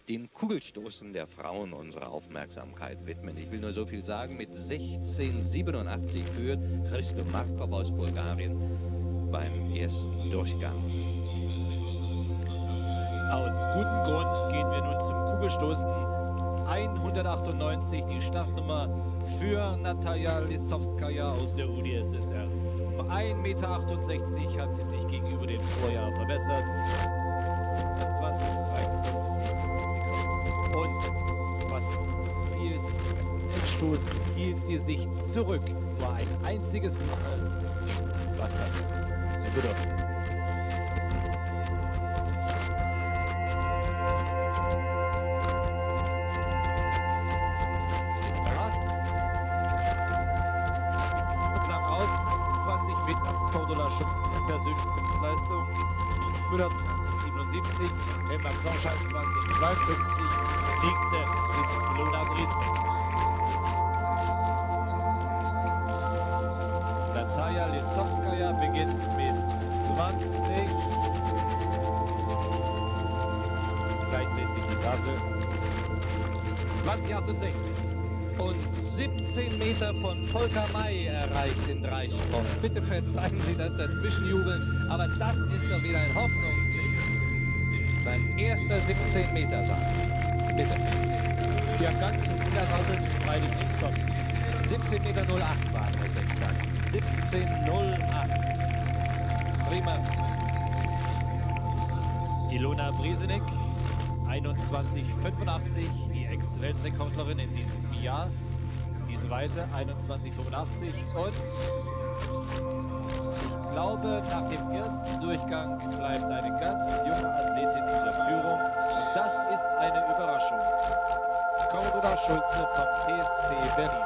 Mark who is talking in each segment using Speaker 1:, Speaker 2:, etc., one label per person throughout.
Speaker 1: den Kugelstoßen der Frauen unsere Aufmerksamkeit widmen. Ich will nur so viel sagen, mit 16,87 führt Hristo Markov aus Bulgarien beim ersten Durchgang.
Speaker 2: Aus gutem Grund gehen wir nun zum Kugelstoßen. 198 die Startnummer für Natalia Lissowskaja aus der UdSSR. Um 1,68 Meter hat sie sich gegenüber dem Vorjahr verbessert. 27,53. Und was fiel im Endstoß, hielt sie sich zurück. Nur ein einziges Mal. Was hat zu bedeuten? Cordula Schulze, persönliche Leistung. Ines Müller 2077, Helma Knoschall 2052. Nächste ist Ilona Briesbeck. Natalia Lissowskaja beginnt mit 20. Gleich dreht sich die Tafel. 2068.
Speaker 1: Und 17 Meter von Volker May erreicht den Dreisprung. Bitte verzeihen Sie das Dazwischenjubeln, aber das ist doch wieder ein Hoffnungslicht. Sein erster 17 Meter Sack. Bitte.
Speaker 2: Ja, ganz unerwartet, freilich nicht kommt.
Speaker 1: 17,08 Meter waren es exakt. 17,08. Prima.
Speaker 2: Ilona Briesenig, 21,85, die Ex-Weltrekordlerin in diesem Jahr. Diese Weite 21,85 und ich glaube, nach dem ersten Durchgang bleibt eine ganz junge Athletin in der Führung und das ist eine Überraschung. Cordula Schulze vom TSC Berlin.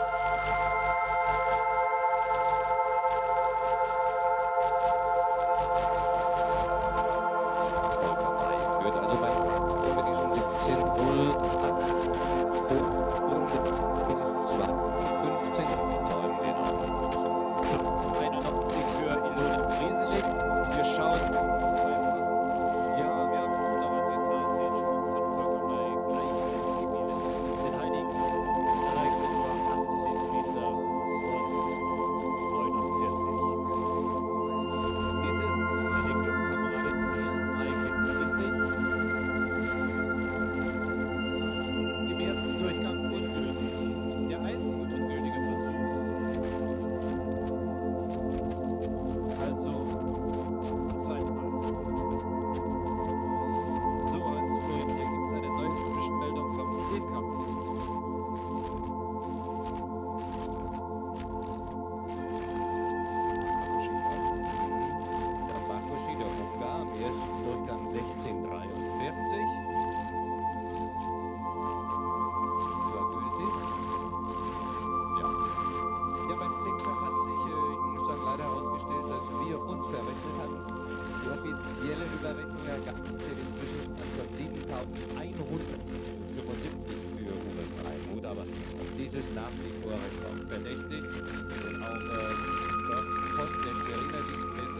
Speaker 1: Offizielle Überrechnung ergab inzwischen von 7.175 für Uwe Freimuth, aber dies ist nach wie vor rekordverdächtig. Und auch dort Post der Schweriner liegt mit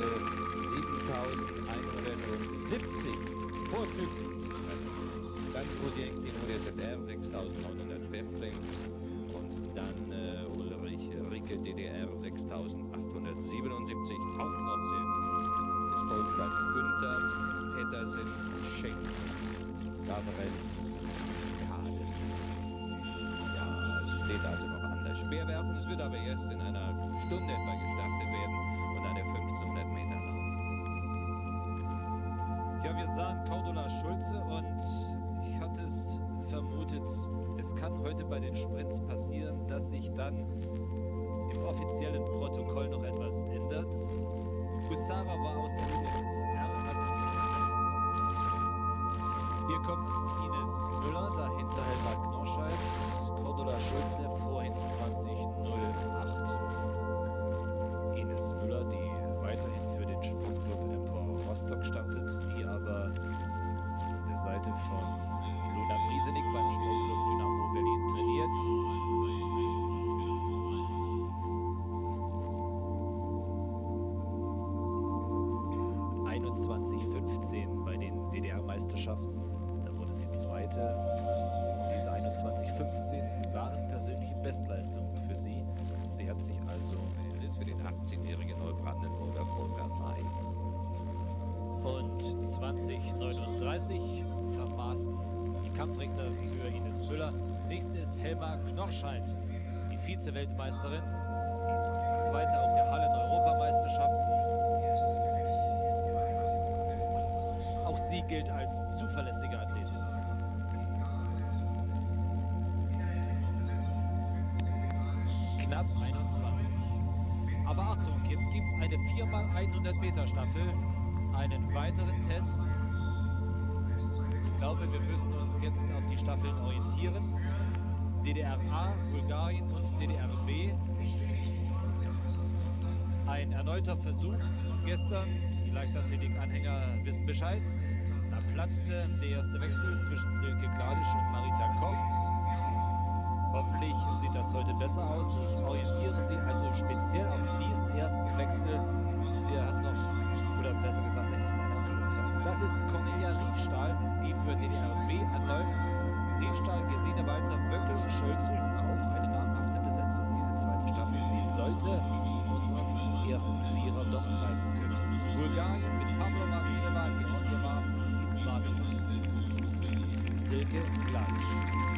Speaker 1: 7.170 vorzüglich. Dann Projekt in UdSSR 6.914 und dann Ulrich Ricke DDR 6.877, auch noch sehr gut. Es folgt dann Günther, Pettersen, Schenk, Gavrel, Kahle. Ja, es steht also noch an das Speerwerfen. Es wird aber erst in einer Stunde etwa gestartet werden und eine 1500 Meter Lauf.
Speaker 2: Ja, wir sahen Cordula Schulze und ich hatte es vermutet, es kann heute bei den Sprints passieren, dass sich dann im offiziellen Protokoll noch etwas ändert. Hussara war aus der UdSSR. Hier kommt Ines Müller, dahinter Helma Knoschall, Cordula Schulze, vorhin 20,08. Ines Müller, die weiterhin für den Sportclub Empor Rostock startet, die aber an der Seite von Ilona Briesenig beim Sportclub Dynamo Berlin trainiert. 2015 bei den DDR-Meisterschaften. Da wurde sie Zweite. Bestleistung für sie. Sie hat sich also
Speaker 1: Ist für den 18-jährigen Neubrandenburger Volker May.
Speaker 2: und 2039 vermaßen die Kampfrichter für Ines Müller. Nächste ist Helma Knorscheit, die Vize-Weltmeisterin, die zweite auf der Hallen-Europameisterschaften. Auch sie gilt als zuverlässige Athletin. Knapp 21. Aber Achtung, jetzt gibt es eine 4x100 Meter Staffel, einen weiteren Test. Ich glaube, wir müssen uns jetzt auf die Staffeln orientieren. DDR-A, Bulgarien und DDR-B. Ein erneuter Versuch gestern. Die Leichtathletik-Anhänger wissen Bescheid. Da platzte der erste Wechsel zwischen Silke Gladisch und Marita Koch. Hoffentlich sieht das heute besser aus. Ich orientiere Sie also speziell auf diesen ersten Wechsel. Der hat noch, oder besser gesagt, der ist ein anderes Fass. Das ist Cornelia Riefstahl, die für DDR-B anläuft. Riefstahl, Gesine Walter, Böckel und Schulze, auch eine namhafte Besetzung, diese zweite Staffel. Sie sollte unseren ersten Vierer doch treiben können. Bulgarien mit Pavlova, Mileva, Georgieva, Marita. Silke Gladisch.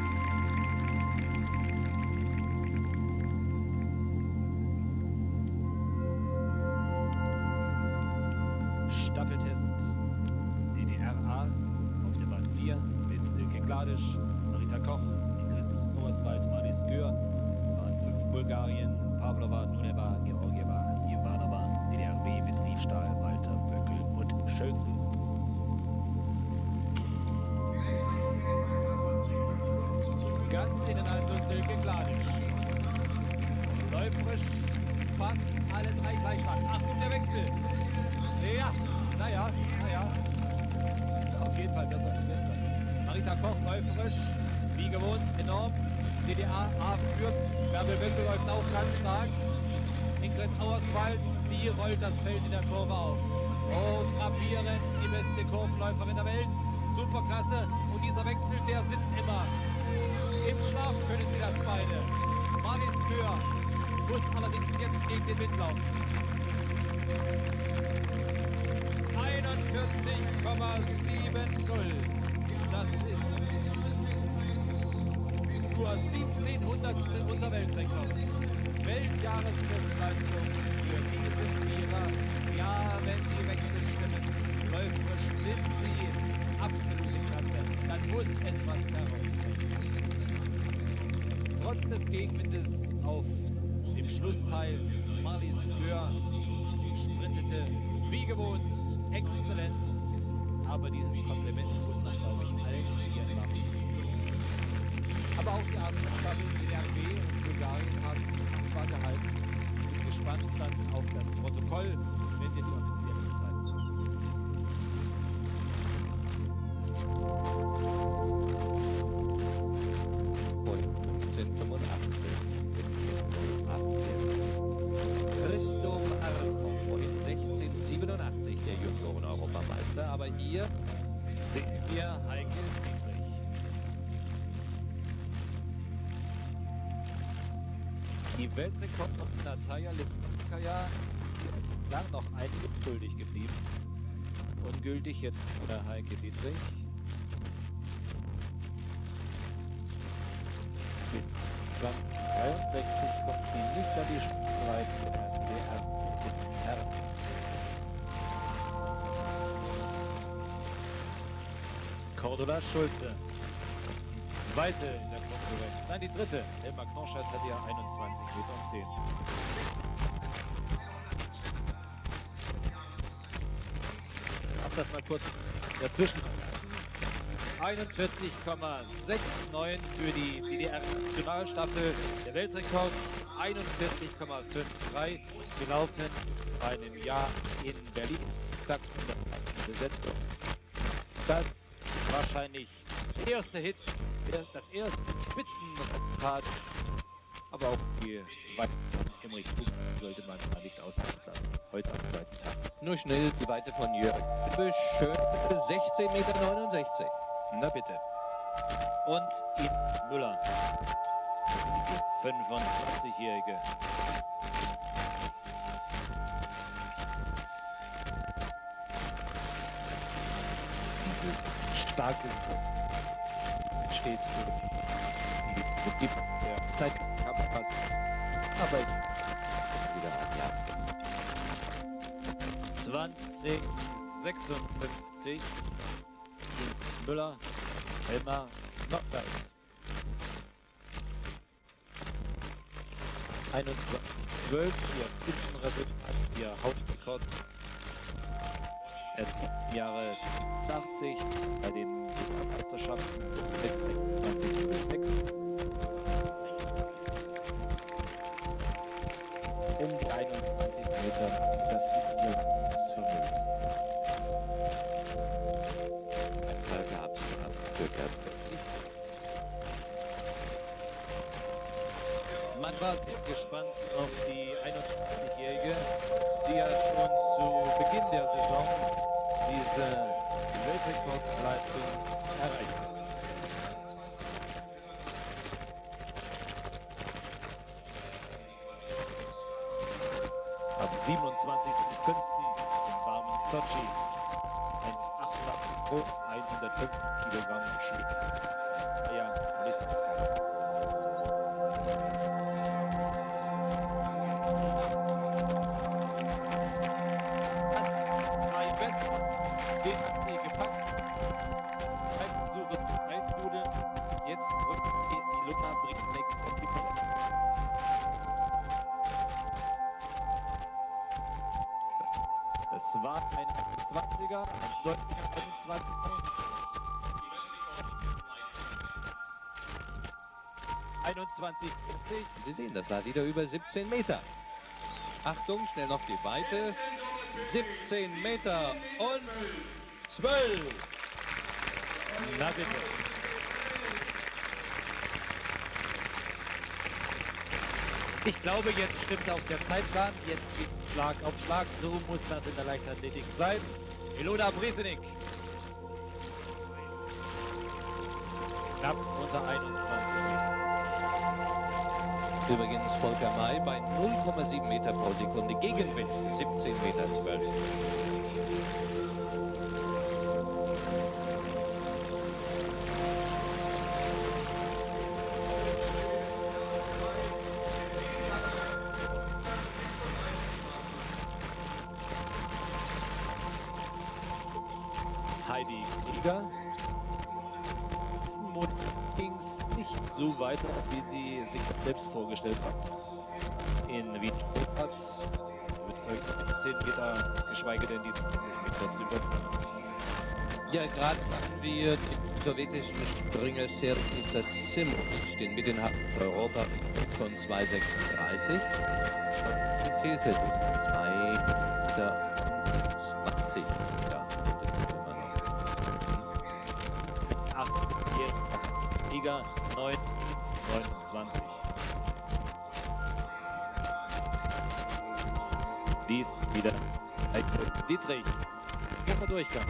Speaker 2: Staffeltest DDR-A auf der Bahn 4 mit Silke Gladisch, Marita Koch, Ingrid Oberswald, Marlies Gür, Bahn 5 Bulgarien, Pavlova, Nuneva, Georgieva, Ivanova, DDR-B mit Riefstahl, Walter, Böckel und Schölzel. Ganz innen also Silke Gladisch. Läuferisch fast alle drei gleich stark. Achtung, der Wechsel! Ja, naja. Auf jeden Fall besser als gestern. Marita Koch läuferisch, wie gewohnt, enorm. DDR-A führt. Bärbel Böckel läuft auch ganz stark. Ingrid Auerswald, sie rollt das Feld in der Kurve auf. Oh, frappierend, die beste Kurvenläuferin der Welt. Superklasse. Und dieser Wechsel, der sitzt immer. Im Schlaf können sie das beide. Marlies Gür muss allerdings jetzt gegen den Wind laufen. 41,70. Das ist nur 17 Hundertstel unter Weltrekord. Weltjahresbestleistung für diese Vierer. Ja, wenn die Wechsel stimmen, läuferisch sind sie absolute Klasse. Dann muss etwas herauskommen. Trotz des Gegenwindes auf dem Schlussteil, Marlies Gür sprintete wie gewohnt, exzellent. Aber dieses Kompliment muss man, glaube ich, allen Vieren machen. Aber auch die anderen Staffeln DDR-B und Bulgarien haben sich zwar gehalten. Ich bin gespannt dann auf das Protokoll, wenn wir die offiziellen Zeiten haben.
Speaker 1: Und 1585. Christoph Arnold, vorhin 1687 der Junioren-Europameister, aber hier
Speaker 2: Sehen wir Heike Dietrich. Die Weltrekord von Natalia Lipskaya ist lang noch einiges schuldig geblieben. Ungültig jetzt oder Heike Dietrich. Mit 2063 kommt sie nicht an die Spitzenreiten der Herren. Cordula Schulze. Zweite in der Konkurrenz. Nein, die dritte. Helma Knorscheit hat ja 21 Meter und 10. Hab das mal kurz dazwischen. 41,69 für die DDR-Nationalstaffel. Der Weltrekord 41,53 gelaufen bei einem Jahr in Berlin. Exakt Besetzung. Das ist wahrscheinlich der erste Hit, das erste Spitzenrad, aber auch die Weite im Richtung sollte man mal nicht außerhalb lassen. Heute am zweiten Tag.
Speaker 1: nur schnell die Weite von Jörg Büsch, schön 16,69 Meter.
Speaker 2: Na bitte. Und Ines Müller. 25-Jährige. Dieses starke entsteht durch die der Zeitkampfpass. Aber wieder ein Jahr. 2056. Müller, Helmer, Nordweit. 21:12, ihr Spitzenrebell, ihr Hauptrekord. Erst 7 Jahre 87 bei den Meisterschaften mit 2006. Um die 21 Meter, das ist ihr Vermögen.
Speaker 1: Ein Fall gab es schon ab circa 50.
Speaker 2: Man war sehr gespannt auf die 21-Jährige, die ja schon zu Beginn der Saison diese Weltrekordleistung erreicht hat. Am 27.05. im warmen Sochi, 1,88 groß, 105 Kilogramm schwer. Ja, Lisowska. Den hat sie gepackt. Zeitversuche zum Eintrudeln. Jetzt rückt die Luna Brickneck auf die Pelle. Das war ein 20er, ein deutlicher 25er. 21,40.
Speaker 1: Sie sehen, das war wieder über 17 Meter. Achtung, schnell noch die Weite. 17 Meter und 12.
Speaker 2: Na bitte. Ich glaube, jetzt stimmt auch der Zeitplan. Jetzt geht Schlag auf Schlag. So muss das in der Leichtathletik sein. Ilona Bresenik. Knapp unter 21.
Speaker 1: Übrigens Volker May bei 0,7 Meter pro Sekunde Gegenwind, 17 Meter 12.
Speaker 2: Heidi Krieger. Ging es nicht so weiter, wie sie sich selbst vorgestellt hat. In Wien hat überzeugt, die 10 Meter, geschweige denn die 20 Meter zu überwinden.
Speaker 1: Ja, gerade hatten wir den sowjetischen Springer Sergei Sasimovic, den Mittelhalt Europa von 2,36. Und fehlte 2,20 Meter. Ja, immer noch.
Speaker 2: 8-jähriger Liga 9,29. Dies wieder Heiko Dietrich. Erster Durchgang.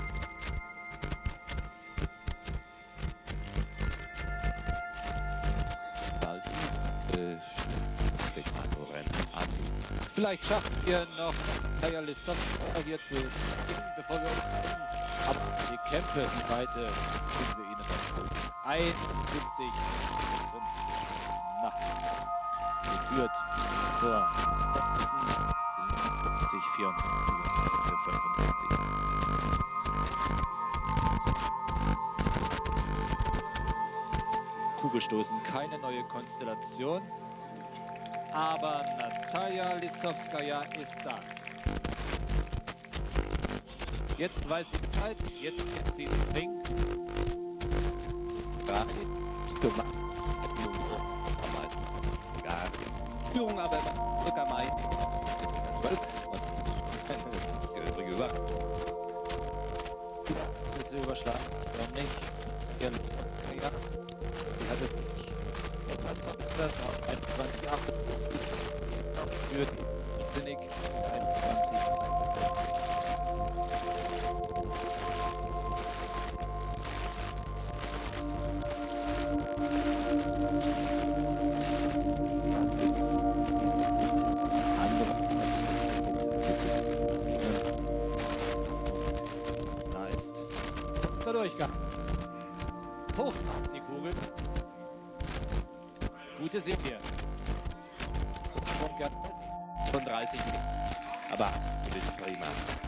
Speaker 2: Vielleicht schaffen wir noch Kaya Lissowska hier zu singen, bevor wir uns aber die Kämpfe, die Weite, kriegen wir ihnen noch. 71, 50. Na, sie führt vor 70, 54, 65. Kugelstoßen, keine neue Konstellation. Aber Natalia Lissowskaja ist da. Jetzt weiß sie Bescheid, jetzt kennt sie den Ring.
Speaker 1: Führung aber Volker May. 12 und übrige über.
Speaker 2: Ist sie überschlagen? Warum nicht? Ja, die hat es nicht. Etwas verbessert auf 21,8 für die Klinik 21,51. Durchgang. Hoch die Kugel. Gute Serie. Sprung gern
Speaker 1: 35 Meter. Aber das ist prima.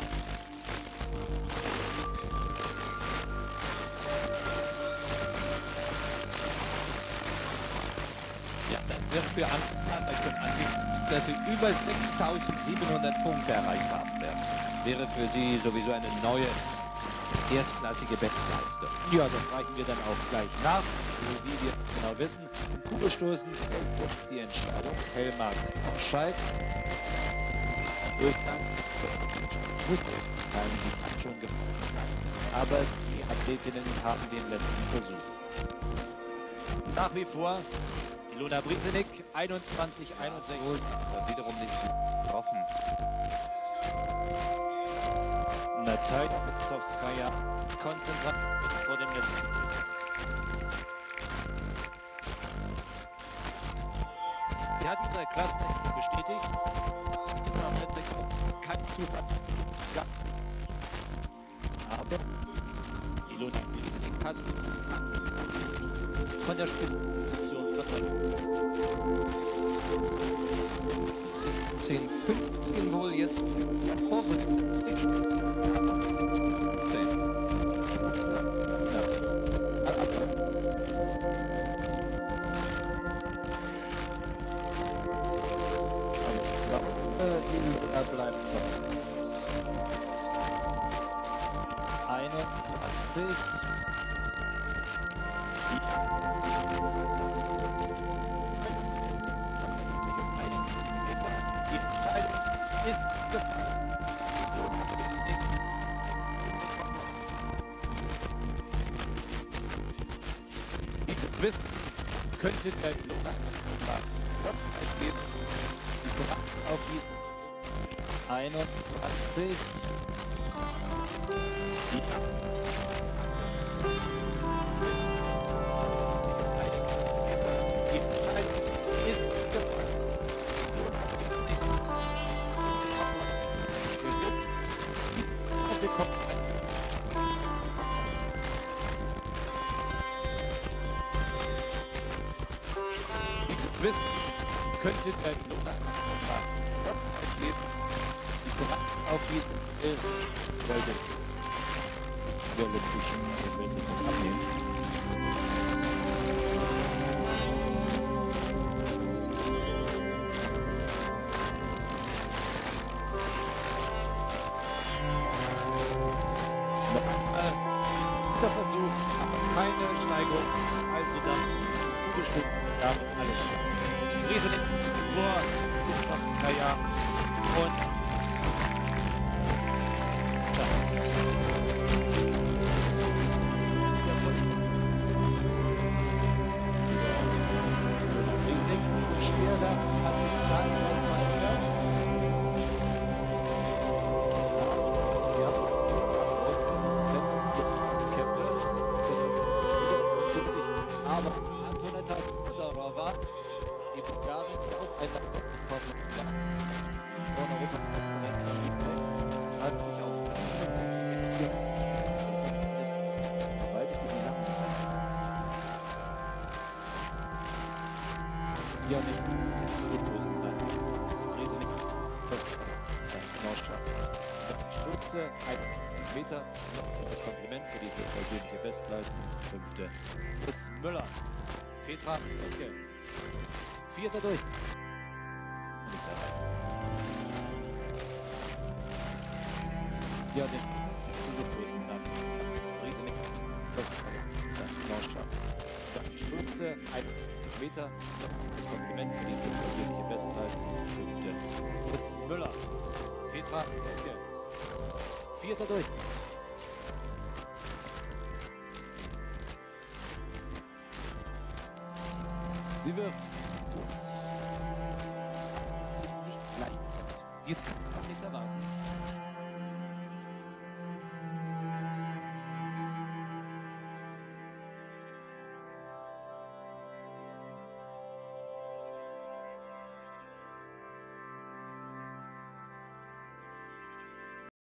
Speaker 1: Ja, das wird für Anfänger schon anbieten, dass sie über 6.700 Punkte erreicht haben werden. Wäre für sie sowieso eine neue, erstklassige Bestleistung.
Speaker 2: Ja, das reichen wir dann auch gleich nach. Wie wir genau wissen, im Kugelstoßen fällt jetzt die Entscheidung. Helmar Scheid. Durchgang. Die hat schon gewonnen. Aber die Athletinnen haben den letzten Versuch. Nach wie vor Ilona Briesenig, 21, 61.
Speaker 1: Wiederum nicht getroffen.
Speaker 2: Natalia Kutsowskaja, Konzentration vor dem letzten Bild. Sie hat ihre Klasse bestätigt. Ist am Ende kein Zufall. Aber Ilona Briesenig hat von der Spielposition verdrängt.
Speaker 1: 10:15 wohl jetzt vorrückt die Spitze. 10. Ja.
Speaker 2: Er bleibt noch. 21. Die Entscheidung ist gefallen. Dieses Wissen könnte der Ilona auf die 21. Die Entscheidung ist gefallen. Dieses Wissen könnte der Ilona auf die Welt. Der lässt sich schon den Welt abnehmen. Guter Versuch, aber keine Steigung. Also dann bestimmt damit alles. Rieselig vor Kutsowskaja und schwerer hat sich dann was verändert. Ja, aber Antonetta Kudorova, die Bulgarin, auch eine von Europa-Meisterin, hat sich auf 57 Meter das ist weit über die lange. Ja, nicht. Schütze, 1 Meter. Noch ein Kompliment für diese persönliche Bestleistung. 5. Chris Müller. Petra Oetke. 4. durch. Ja, den Kugelstoßen dann. Riesenig. Schütze, 1 Meter. Noch ein Kompliment für diese persönliche Bestleistung. 5. Chris Müller. Petra Oetke. 4. durch. Sie wirft gut. Nicht leicht. Dies kann